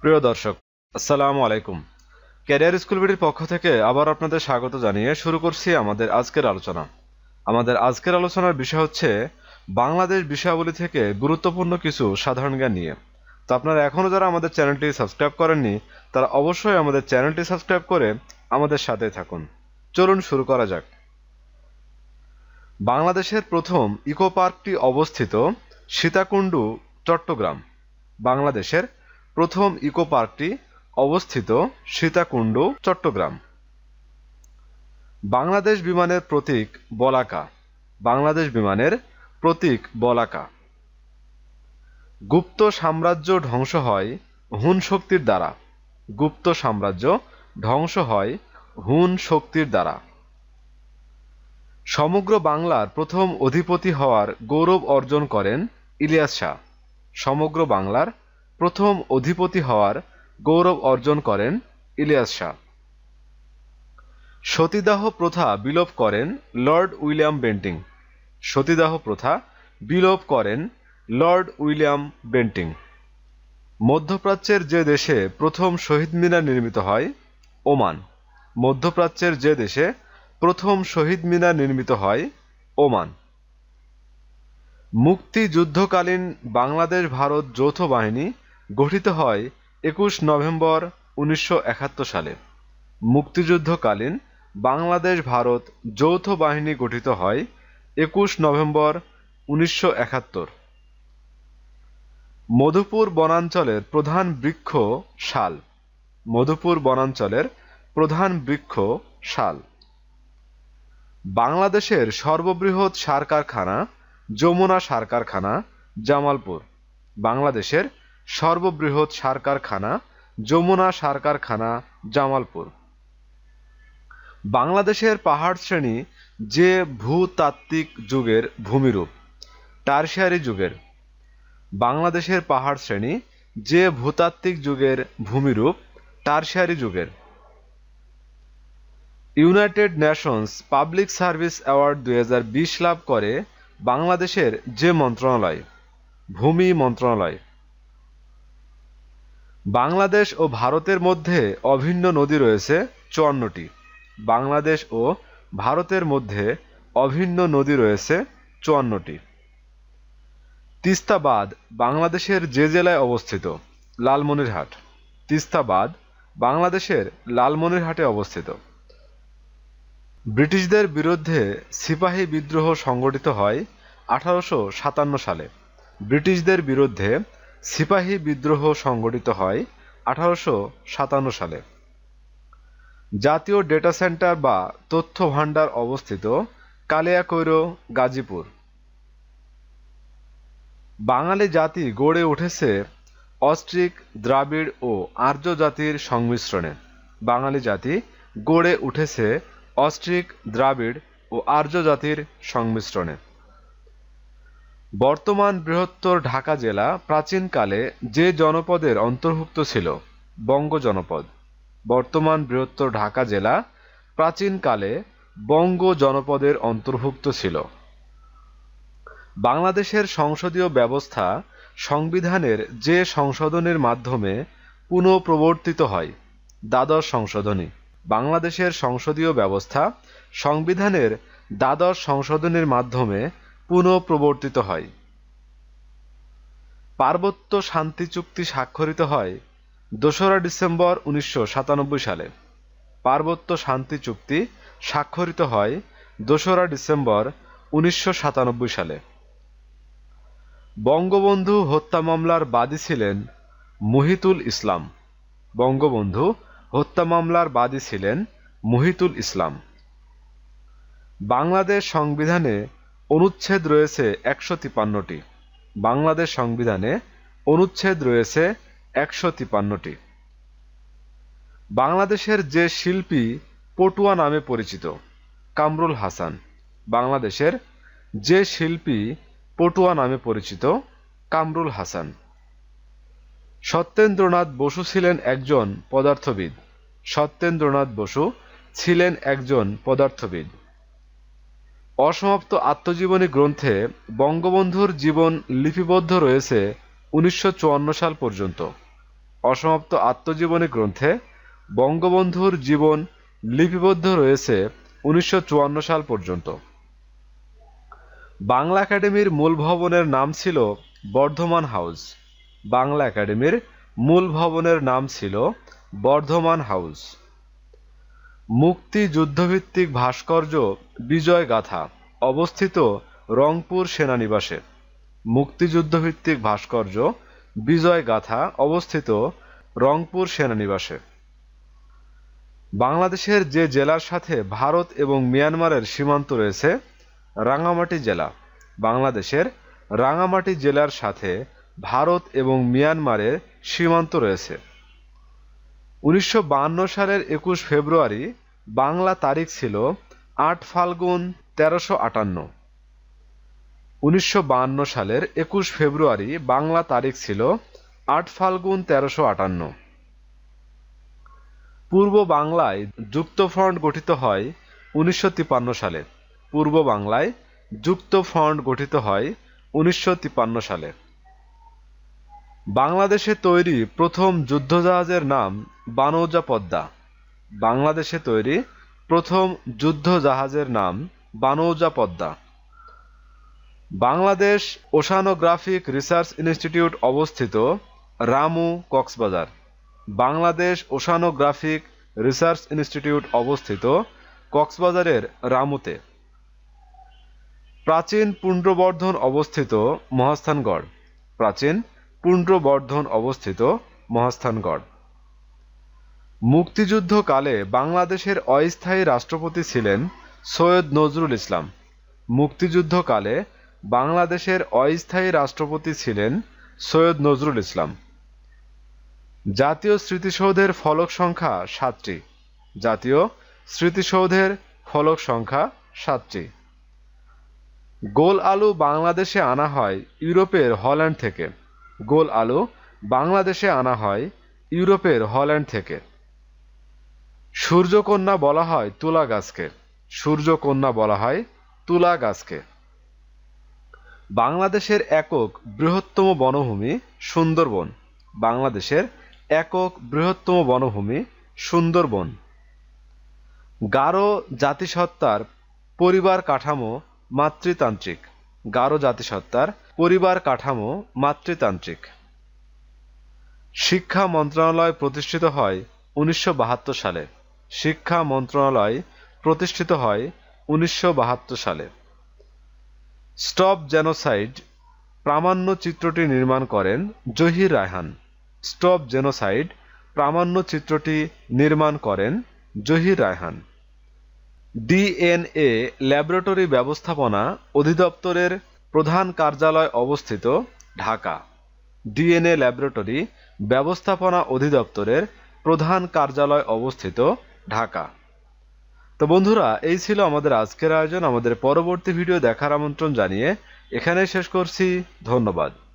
প্রিয় দর্শক, আসসালামু আলাইকুম। ক্যারিয়ার স্কুল বিডির পক্ষ থেকে আবার আপনাদের স্বাগত জানিয়ে শুরু করছি আমাদের আজকের আলোচনা। আমাদের আজকের আলোচনার বিষয় হচ্ছে বাংলাদেশ বিষয়াবলী থেকে গুরুত্বপূর্ণ কিছু সাধারণ জ্ঞান নিয়ে। তো আপনারা এখনও যারা আমাদের চ্যানেলটি সাবস্ক্রাইব করেননি তারা অবশ্যই আমাদের চ্যানেলটি সাবস্ক্রাইব করে আমাদের সাথে থাকুন। চলুন শুরু করা যাক। বাংলাদেশের প্রথম ইকো পার্কটি অবস্থিত সীতাকুণ্ডু, চট্টগ্রাম। বাংলাদেশের প্রথম ইকো পার্কটি অবস্থিত সীতাকুণ্ডু, চট্টগ্রাম। বাংলাদেশ বিমানের প্রতীক বলাকা। বাংলাদেশ বিমানের প্রতীক বলাকা। গুপ্ত সাম্রাজ্য ধ্বংস হয় হুন শক্তির দ্বারা। গুপ্ত সাম্রাজ্য ধ্বংস হয় হুন শক্তির দ্বারা। সমগ্র বাংলার প্রথম অধিপতি হওয়ার গৌরব অর্জন করেন ইলিয়াস শাহ। সমগ্র বাংলার প্রথম অধিপতি হওয়ার গৌরব অর্জন করেন ইলিয়াস শাহ। সতীদাহ প্রথা বিলোপ করেন লর্ড উইলিয়াম বেন্টিং। সতীদাহ প্রথা বিলোপ করেন লর্ড উইলিয়াম বেন্টিং। মধ্যপ্রাচ্যের যে দেশে প্রথম শহীদ মিনার নির্মিত হয় ওমান। মধ্যপ্রাচ্যের যে দেশে প্রথম শহীদ মিনার নির্মিত হয় ওমান। মুক্তিযুদ্ধকালীন বাংলাদেশ ভারত যৌথ বাহিনী গঠিত হয় ২১ নভেম্বর ১৯৭১ সালে। মুক্তিযুদ্ধকালীন বাংলাদেশ ভারত যৌথ বাহিনী গঠিত হয় ২১ নভেম্বর ১৯৭১। মধুপুর বনাঞ্চলের প্রধান বৃক্ষ শাল। মধুপুর বনাঞ্চলের প্রধান বৃক্ষ শাল। বাংলাদেশের সর্ববৃহৎ সার কারখানা যমুনা সার কারখানা, জামালপুর। বাংলাদেশের সর্ববৃহৎ সার কারখানা যমুনা সার কারখানা, জামালপুর। বাংলাদেশের পাহাড় শ্রেণী যে ভূতাত্ত্বিক যুগের ভূমিরূপ টারশিয়ারি যুগের। বাংলাদেশের পাহাড় শ্রেণী যে ভূতাত্ত্বিক যুগের ভূমিরূপ টারশিয়ারি যুগের। United Nations public service award ২০২০ লাভ করে বাংলাদেশের যে মন্ত্রণালয় ভূমি মন্ত্রণালয়। বাংলাদেশ ও ভারতের মধ্যে অভিন্ন নদী রয়েছে ৫৪টি। বাংলাদেশ ও ভারতের মধ্যে অভিন্ন নদী রয়েছে ৫৪টি। তিস্তা বাঁধ বাংলাদেশের যে জেলায় অবস্থিত লালমনিরহাট। তিস্তা বাঁধ বাংলাদেশের লালমনিরহাটে অবস্থিত। ব্রিটিশদের বিরুদ্ধে সিপাহী বিদ্রোহ সংগঠিত হয় ১৮৫৭ সালে। ব্রিটিশদের বিরুদ্ধে সিপাহী বিদ্রোহ সংগঠিত হয় ১৮৫৭ সালে। জাতীয় ডেটা সেন্টার বা তথ্য ভাণ্ডার অবস্থিত কালিয়াকৈর, গাজীপুর। বাঙালি জাতি গড়ে উঠেছে অস্ট্রিক, দ্রাবিড় ও আর্য জাতির সংমিশ্রণে। বাঙালি জাতি গড়ে উঠেছে অস্ট্রিক, দ্রাবিড় ও আর্য জাতির সংমিশ্রণে। বর্তমান বৃহত্তর ঢাকা জেলা প্রাচীনকালে যে জনপদের অন্তর্ভুক্ত ছিল বঙ্গ জনপদ। বর্তমান বৃহত্তর ঢাকা জেলা প্রাচীনকালে বঙ্গ জনপদের অন্তর্ভুক্ত ছিল। বাংলাদেশের সংসদীয় ব্যবস্থা সংবিধানের যে সংশোধনের মাধ্যমে পুনঃপ্রবর্তিত হয় দ্বাদশ সংশোধনী। বাংলাদেশের সংসদীয় ব্যবস্থা সংবিধানের দ্বাদশ সংশোধনের মাধ্যমে পুনঃপ্রবর্তিত হয়। পার্বত্য শান্তি চুক্তি স্বাক্ষরিত হয় ২রা ডিসেম্বর ১৯৯৭ সালে। পার্বত্য শান্তি চুক্তি স্বাক্ষরিত হয় ২রা ডিসেম্বর ১৯৯৭ সালে। বঙ্গবন্ধু হত্যা মামলার বাদী ছিলেন মুহিতুল ইসলাম। বঙ্গবন্ধু হত্যা মামলার বাদী ছিলেন মুহিতুল ইসলাম। বাংলাদেশ সংবিধানে অনুচ্ছেদ রয়েছে ১৫৩টি। বাংলাদেশ সংবিধানে অনুচ্ছেদ রয়েছে ১৫৩টি। বাংলাদেশের যে শিল্পী পটুয়া নামে পরিচিত কামরুল হাসান। বাংলাদেশের যে শিল্পী পটুয়া নামে পরিচিত কামরুল হাসান। সত্যেন্দ্রনাথ বসু ছিলেন একজন পদার্থবিদ। সত্যেন্দ্রনাথ বসু ছিলেন একজন পদার্থবিদ। অসমাপ্ত আত্মজীবনী গ্রন্থে বঙ্গবন্ধুর জীবন লিপিবদ্ধ রয়েছে ১৯৫৪ সাল পর্যন্ত। অসমাপ্ত আত্মজীবনী গ্রন্থে বঙ্গবন্ধুর জীবন লিপিবদ্ধ রয়েছে 1954 সাল পর্যন্ত। বাংলা একাডেমির মূল ভবনের নাম ছিল বর্ধমান হাউস। বাংলা একাডেমির মূল ভবনের নাম ছিল বর্ধমান হাউস। মুক্তিযুদ্ধভিত্তিক ভাস্কর্য বিজয় গাথা অবস্থিত রংপুর সেনানিবাসে। মুক্তিযুদ্ধভিত্তিক ভাস্কর্য বিজয় গাথা অবস্থিত রংপুর সেনানিবাসে। বাংলাদেশের যে জেলার সাথে ভারত এবং মিয়ানমারের সীমান্ত রয়েছে, রাঙ্গামাটি জেলা। বাংলাদেশের রাঙ্গামাটি জেলার সাথে ভারত এবং মিয়ানমারের সীমান্ত রয়েছে। 1952 সালের 21 ফেব্রুয়ারি বাংলা তারিখ ছিল 8 ফাল্গুন 1358। 1952 সালের 21 ফেব্রুয়ারি বাংলা তারিখ ছিল 8 ফাল্গুন 1358। পূর্ব বাংলায় যুক্তফ্রন্ট গঠিত হয় 1953 সালে। পূর্ব বাংলায় যুক্তফ্রন্ট গঠিত হয় 1953 সালে। বাংলাদেশে তৈরি প্রথম যুদ্ধজাহাজের নাম বানৌজা পদ্মা। বাংলাদেশে তৈরি প্রথম যুদ্ধজাহাজের নাম বানৌজা Padma. Bangladesh oceanographic research institute অবস্থিত Ramu, Cox's Bazar. Bangladesh oceanographic research institute অবস্থিত কক্সবাজারের রামুতে। প্রাচীন পুন্ড্রবর্ধন অবস্থিত মহাস্থানগড়। প্রাচীন পুন্ড্রবর্ধন অবস্থিত মহাস্থানগড়। মুক্তিযুদ্ধকালে বাংলাদেশের অস্থায়ী রাষ্ট্রপতি ছিলেন সৈয়দ নজরুল ইসলাম। মুক্তিযুদ্ধকালে বাংলাদেশের অস্থায়ী রাষ্ট্রপতি ছিলেন সৈয়দ নজরুল ইসলাম। জাতীয় স্মৃতিসৌধের ফলক সংখ্যা 7টি। জাতীয় স্মৃতিসৌধের ফলক সংখ্যা 7টি। গোল আলু বাংলাদেশে আনা হয় ইউরোপের হল্যান্ড থেকে। গোল আলু বাংলাদেশে আনা হয় ইউরোপের হল্যান্ড থেকে। সূর্যকন্যা বলা হয় তুলা গাছকে। সূর্যকন্যা বলা হয় তুলা গাছকে। বাংলাদেশের একক বৃহত্তম বনভূমি সুন্দরবন। বাংলাদেশের একক বৃহত্তম বনভূমি সুন্দরবন। গারো জাতিসত্তার পরিবার কাঠামো মাতৃতান্ত্রিক। গারো জাতিসত্তার পরিবার কাঠামো মাতৃতান্ত্রিক। শিক্ষা মন্ত্রণালয় প্রতিষ্ঠিত হয় 1972 সালে। শিক্ষা মন্ত্রণালয় প্রতিষ্ঠিত হয় 1972 সালে। স্টপ জেনোসাইড প্রামাণ্য চিত্রটি নির্মাণ করেন জহির রায়হান। স্টপ জেনোসাইড প্রামাণ্য চিত্রটি নির্মাণ করেন জহির রায়হান। ডিএনএ ল্যাবরেটরি ব্যবস্থাপনা অধিদপ্তরের প্রধান কার্যালয় অবস্থিত ঢাকা। ডিএনএ ল্যাবরেটরি ব্যবস্থাপনা অধিদপ্তরের প্রধান কার্যালয় অবস্থিত ঢাকা। তো বন্ধুরা, এই ছিল আমাদের আজকের আয়োজন। আমাদের পরবর্তী ভিডিও দেখার আমন্ত্রণ জানিয়ে এখানেই শেষ করছি। ধন্যবাদ।